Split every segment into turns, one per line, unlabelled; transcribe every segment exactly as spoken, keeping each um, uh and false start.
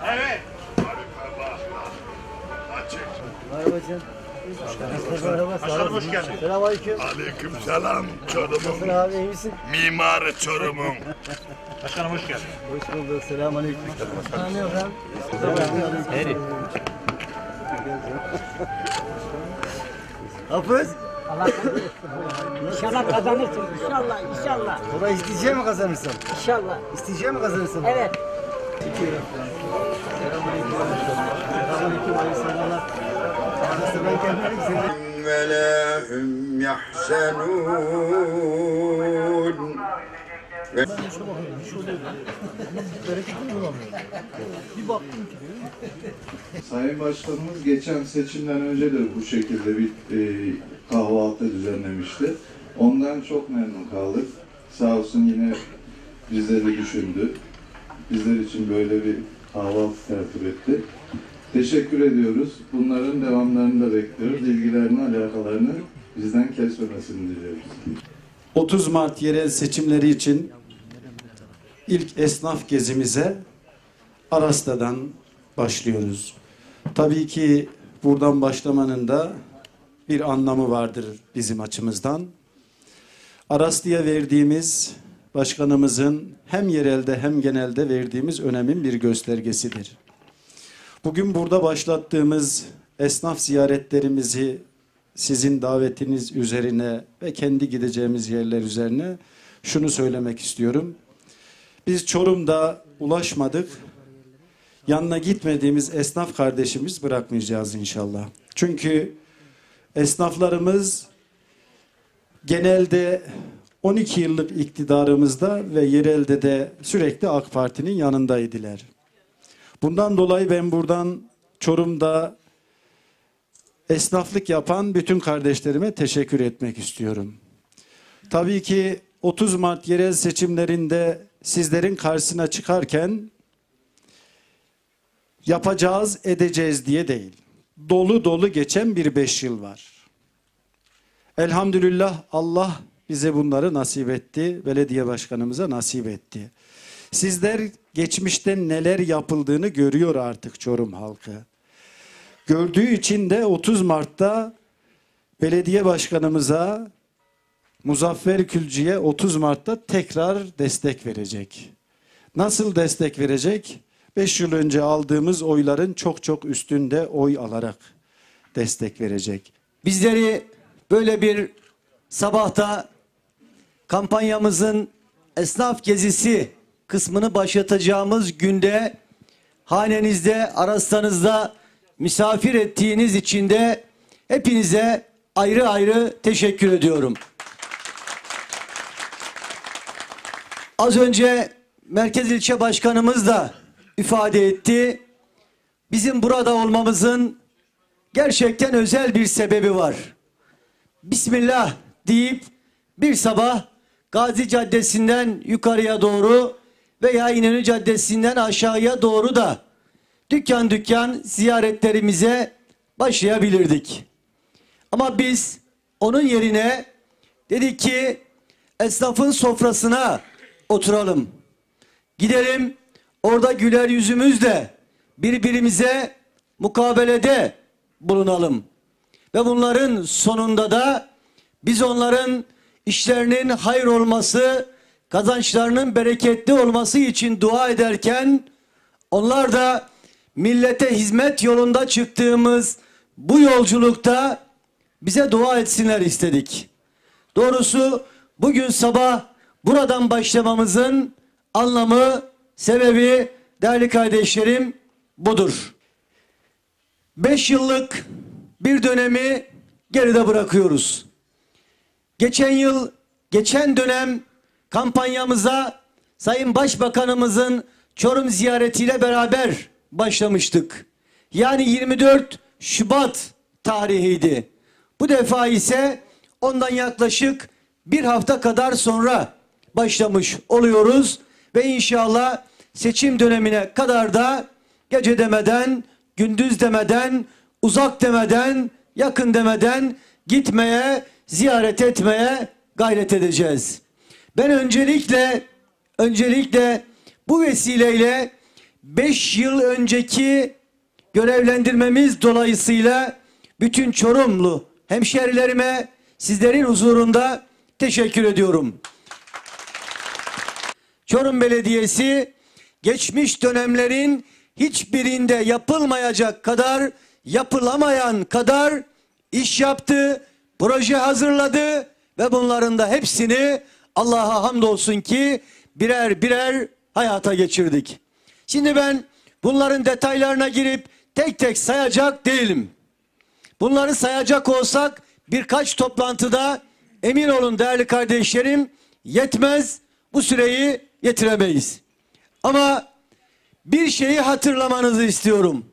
Evet.
Merhaba canım. Merhaba,
Başkanım hoş geldin.
Selamünaleyküm.
Aleyküm selam Çorum'un
Nasılsın abi, iyi misin?
mimarı Çorum'un.
Başkanım hoş geldin.
Hoş bulduk. Selamünaleyküm. Tanıyor ben. Selamünaleyküm. Hafız.
Allah İnşallah kazanırsın. İnşallah, inşallah.
O da isteyeceği mi kazanırsın?
İnşallah.
İsteyeceği mi kazanırsın?
Evet.
Selamünaleyküm. Hayırlı sabahlar. Nasıl ben gelmedim seni?
ولا هم يحزنون.
Sayın Başkanımız geçen seçimden önce de bu şekilde bir e, kahvaltı düzenlemişti. Ondan çok memnun kaldık. Sağ olsun yine bizleri düşündü. Bizler için böyle bir kahvaltı tertip etti. Teşekkür ediyoruz. Bunların devamlarını da bekliyoruz. İlgilerini, alakalarını bizden kesmemesini diliyoruz.
otuz Mart yerel seçimleri için ilk esnaf gezimize Arasta'dan başlıyoruz. Tabii ki buradan başlamanın da bir anlamı vardır bizim açımızdan. Arasta'ya verdiğimiz, başkanımızın hem yerelde hem genelde verdiğimiz önemin bir göstergesidir. Bugün burada başlattığımız esnaf ziyaretlerimizi sizin davetiniz üzerine ve kendi gideceğimiz yerler üzerine şunu söylemek istiyorum. Biz Çorum'da ulaşmadık. Yanına gitmediğimiz esnaf kardeşimiz bırakmayacağız inşallah. Çünkü esnaflarımız genelde on iki yıllık iktidarımızda ve yerelde de sürekli AK Parti'nin yanındaydılar. Bundan dolayı ben buradan Çorum'da esnaflık yapan bütün kardeşlerime teşekkür etmek istiyorum. Tabii ki otuz Mart yerel seçimlerinde sizlerin karşısına çıkarken yapacağız, edeceğiz diye değil. Dolu dolu geçen bir beş yıl var. Elhamdülillah Allah bize bunları nasip etti. Belediye başkanımıza nasip etti. Sizler geçmişte neler yapıldığını görüyor artık Çorum halkı. Gördüğü için de otuz Mart'ta belediye başkanımıza, Muzaffer Külci'ye otuz Mart'ta tekrar destek verecek. Nasıl destek verecek? beş yıl önce aldığımız oyların çok çok üstünde oy alarak destek verecek.
Bizleri böyle bir sabahta kampanyamızın esnaf gezisi kısmını başlatacağımız günde hanenizde, Arasta'nızda misafir ettiğiniz için de hepinize ayrı ayrı teşekkür ediyorum. Az önce Merkez İlçe Başkanımız da ifade etti. Bizim burada olmamızın gerçekten özel bir sebebi var. Bismillah deyip bir sabah Gazi Caddesi'nden yukarıya doğru veya İnönü Caddesi'nden aşağıya doğru da dükkan dükkan ziyaretlerimize başlayabilirdik. Ama biz onun yerine dedik ki esnafın sofrasına oturalım. Gidelim orada güler yüzümüzle birbirimize mukabelede bulunalım. Ve bunların sonunda da biz onların işlerinin hayır olması, kazançlarının bereketli olması için dua ederken onlar da millete hizmet yolunda çıktığımız bu yolculukta bize dua etsinler istedik. Doğrusu bugün sabah buradan başlamamızın anlamı, sebebi değerli kardeşlerim budur. Beş yıllık bir dönemi geride bırakıyoruz. Geçen yıl, geçen dönem kampanyamıza Sayın Başbakanımızın Çorum ziyaretiyle beraber başlamıştık. Yani yirmi dört Şubat tarihiydi. Bu defa ise ondan yaklaşık bir hafta kadar sonra başlamış oluyoruz. Ve inşallah seçim dönemine kadar da gece demeden, gündüz demeden, uzak demeden, yakın demeden gitmeye, ziyaret etmeye gayret edeceğiz. Ben öncelikle, öncelikle bu vesileyle
beş yıl önceki görevlendirmemiz dolayısıyla bütün Çorumlu hemşerilerime sizlerin huzurunda teşekkür ediyorum. Çorum Belediyesi geçmiş dönemlerin hiçbirinde yapılmayacak kadar, yapılamayan kadar iş yaptı, proje hazırladı ve bunların da hepsini Allah'a hamdolsun ki birer birer hayata geçirdik. Şimdi ben bunların detaylarına girip tek tek sayacak değilim. Bunları sayacak olsak birkaç toplantıda emin olun değerli kardeşlerim yetmez, bu süreyi yetiremeyiz. Ama bir şeyi hatırlamanızı istiyorum.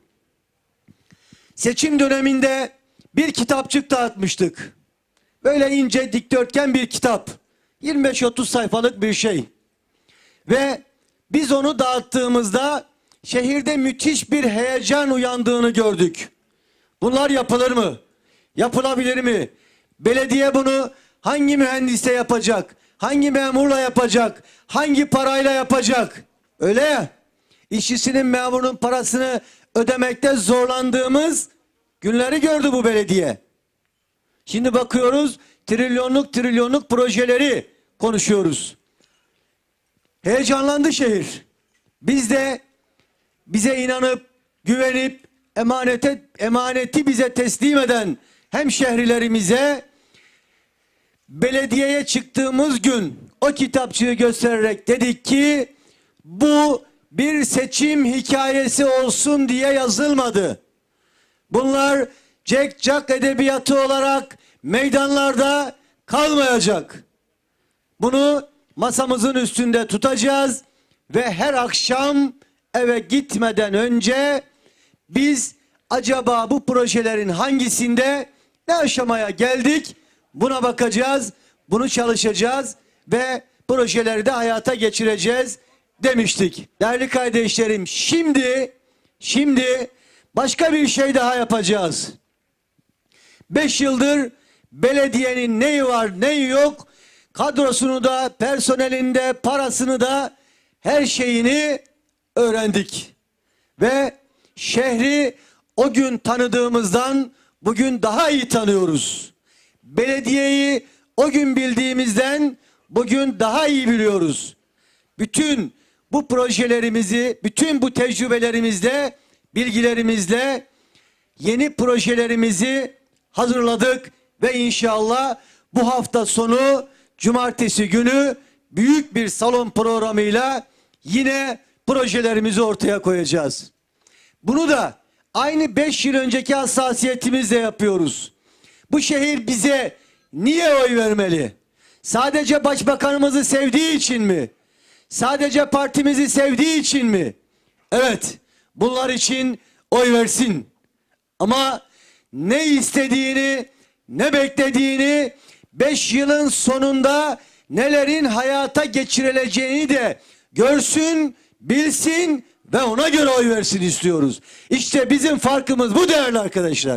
Seçim döneminde bir kitapçık dağıtmıştık. Böyle ince dikdörtgen bir kitap. yirmi beş otuz sayfalık bir şey. Ve biz onu dağıttığımızda şehirde müthiş bir heyecan uyandığını gördük. Bunlar yapılır mı? Yapılabilir mi? Belediye bunu hangi mühendisle yapacak? Hangi memurla yapacak? Hangi parayla yapacak? Öyle ya. İşçisinin, memurun parasını ödemekte zorlandığımız günleri gördü bu belediye. Şimdi bakıyoruz trilyonluk trilyonluk projeleri konuşuyoruz. Heyecanlandı şehir. Biz de bize inanıp, güvenip, emanete, emaneti bize teslim eden hemşehrilerimize belediyeye çıktığımız gün o kitapçığı göstererek dedik ki bu bir seçim hikayesi olsun diye yazılmadı. Bunlar cek-cak edebiyatı olarak meydanlarda kalmayacak. Bunu masamızın üstünde tutacağız ve her akşam eve gitmeden önce biz acaba bu projelerin hangisinde ne aşamaya geldik buna bakacağız, bunu çalışacağız ve projeleri de hayata geçireceğiz demiştik. Değerli kardeşlerim, şimdi şimdi başka bir şey daha yapacağız. Beş yıldır belediyenin neyi var neyi yok, kadrosunu da, personelinde, parasını da, her şeyini öğrendik. Ve şehri o gün tanıdığımızdan bugün daha iyi tanıyoruz. Belediyeyi o gün bildiğimizden bugün daha iyi biliyoruz. Bütün bu projelerimizi, bütün bu tecrübelerimizle, bilgilerimizle yeni projelerimizi hazırladık ve inşallah bu hafta sonu cumartesi günü büyük bir salon programıyla yine projelerimizi ortaya koyacağız. Bunu da aynı beş yıl önceki hassasiyetimizle yapıyoruz. Bu şehir bize niye oy vermeli? Sadece başbakanımızı sevdiği için mi? Sadece partimizi sevdiği için mi? Evet, bunlar için oy versin. Ama ne istediğini, ne beklediğini, beş yılın sonunda nelerin hayata geçirileceğini de görsün, bilsin ve ona göre oy versin istiyoruz. İşte bizim farkımız bu değerli arkadaşlar.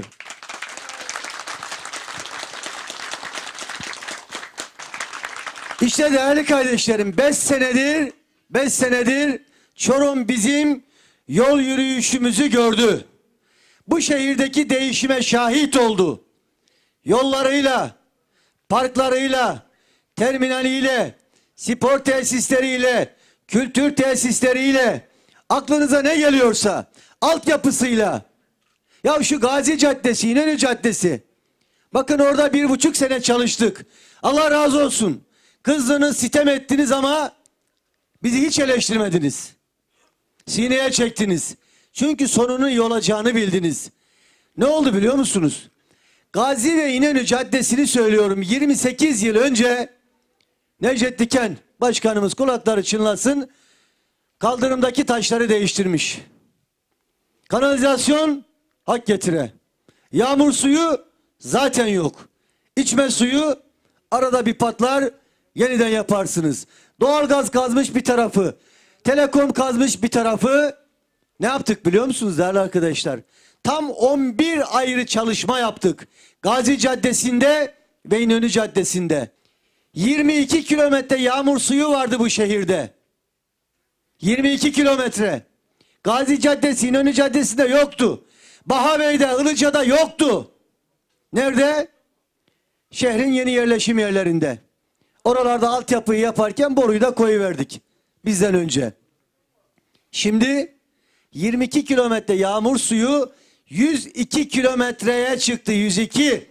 İşte değerli kardeşlerim, beş senedir, beş senedir Çorum bizim yol yürüyüşümüzü gördü. Bu şehirdeki değişime şahit oldu. Yollarıyla, parklarıyla, terminaliyle, spor tesisleriyle, kültür tesisleriyle, aklınıza ne geliyorsa, altyapısıyla. Ya şu Gazi Caddesi, İnönü Caddesi. Bakın orada bir buçuk sene çalıştık. Allah razı olsun. Kızdınız, sitem ettiniz ama bizi hiç eleştirmediniz. Sineye çektiniz. Çünkü sonunun iyi olacağını bildiniz. Ne oldu biliyor musunuz? Gazi ve İnönü Caddesi'ni söylüyorum. yirmi sekiz yıl önce Necdet Diken başkanımız kulakları çınlasın, kaldırımdaki taşları değiştirmiş. Kanalizasyon hak getire. Yağmur suyu zaten yok. İçme suyu arada bir patlar, yeniden yaparsınız. Doğalgaz kazmış bir tarafı. Telekom kazmış bir tarafı. Ne yaptık biliyor musunuz değerli arkadaşlar? Tam on bir ayrı çalışma yaptık. Gazi Caddesi'nde ve İnönü Caddesi'nde. yirmi iki kilometre yağmur suyu vardı bu şehirde. yirmi iki kilometre. Gazi Caddesi, İnönü Caddesi'nde yoktu. Bahabey'de, Ilıca'da yoktu. Nerede? Şehrin yeni yerleşim yerlerinde. Oralarda altyapıyı yaparken boruyu da koyuverdik bizden önce. Şimdi yirmi iki kilometre yağmur suyu yüz iki kilometreye çıktı. yüz iki.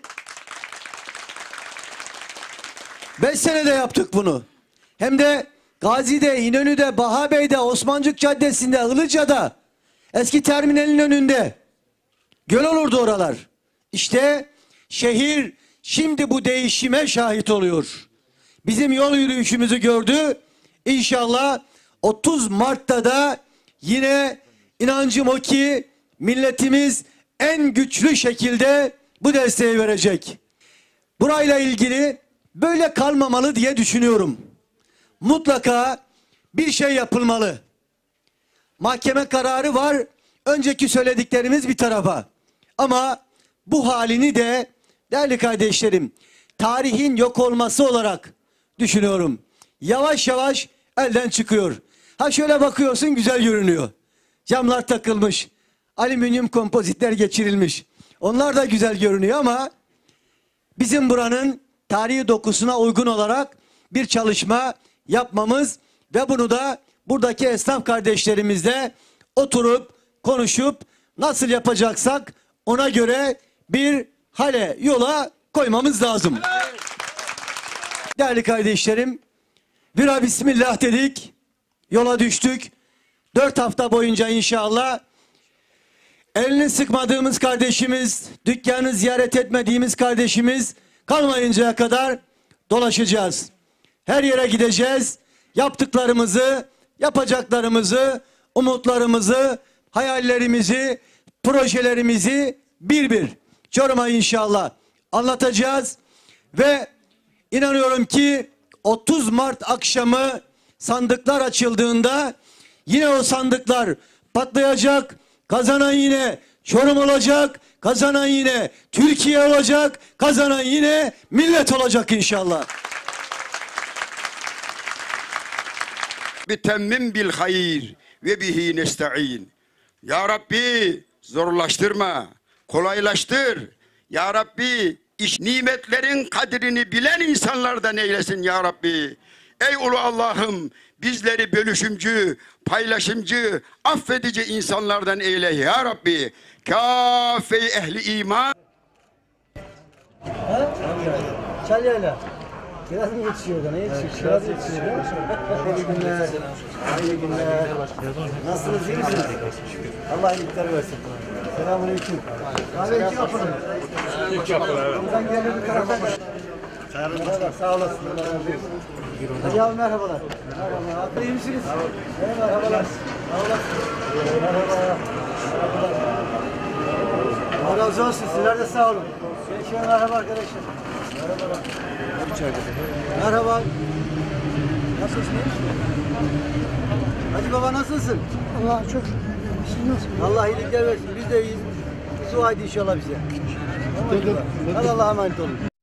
beş senede yaptık bunu. Hem de Gazi'de, İnönü'de, Bahabey'de, Osmancık Caddesi'nde, Ilıca'da, eski terminalin önünde. Göl olurdu oralar. İşte şehir şimdi bu değişime şahit oluyor. Bizim yol yürüyüşümüzü gördü. İnşallah otuz Mart'ta da yine inancım o ki milletimiz en güçlü şekilde bu desteği verecek. Burayla ilgili böyle kalmamalı diye düşünüyorum. Mutlaka bir şey yapılmalı. Mahkeme kararı var. Önceki söylediklerimiz bir tarafa. Ama bu halini de değerli kardeşlerim tarihin yok olması olarak düşünüyorum. Yavaş yavaş elden çıkıyor. Ha şöyle bakıyorsun güzel görünüyor. Camlar takılmış. Alüminyum kompozitler geçirilmiş. Onlar da güzel görünüyor ama bizim buranın tarihi dokusuna uygun olarak bir çalışma yapmamız ve bunu da buradaki esnaf kardeşlerimizle oturup konuşup nasıl yapacaksak ona göre bir hale yola koymamız lazım. Değerli kardeşlerim, bira bismillah dedik, yola düştük. Dört hafta boyunca inşallah elini sıkmadığımız kardeşimiz, dükkanı ziyaret etmediğimiz kardeşimiz kalmayıncaya kadar dolaşacağız. Her yere gideceğiz. Yaptıklarımızı, yapacaklarımızı, umutlarımızı, hayallerimizi, projelerimizi bir bir Çorum'a inşallah anlatacağız. Ve inanıyorum ki otuz Mart akşamı sandıklar açıldığında yine o sandıklar patlayacak. Kazanan yine Çorum olacak. Kazanan yine Türkiye olacak. Kazanan yine millet olacak inşallah.
Bitemmim bil hayır ve bihi nesta'in. Ya Rabbi zorlaştırma, kolaylaştır. Ya Rabbi iş nimetlerin kadrini bilen insanlardan eylesin ya Rabbi. Ey ulu Allah'ım bizleri bölüşümcü, paylaşımcı, affedici insanlardan eyle ya Rabbi. Kâfe-i ehli iman.
Çalıyla. Kiraz mı yetişiyor da ne yetişiyor? Kiraz yetişiyor. Hayırlı günler. Hayırlı günler. Nasılsınız, iyi misiniz? Allah iyilikler versin. Selamünaleyküm. Kahve iki yapalım. İki yapalım evet. Buradan gelir bir taraftan. Merhaba, sağ olasın. Hacı abi merhabalar. Merhaba. Hakkı iyi misiniz? Evet, merhabalar. Sağ olasın. Merhaba. Merhabalar. Allah razı olsun. Sizler de sağ olun. Şöyle merhaba arkadaşlar. Merhabalar. Merhaba. Nasılsın? Hacı baba nasılsın?
Allah çok
Allah iyilikler versin. Biz de iyiyiz. Dua edin inşallah bize. Hadi Allah'a emanet olun.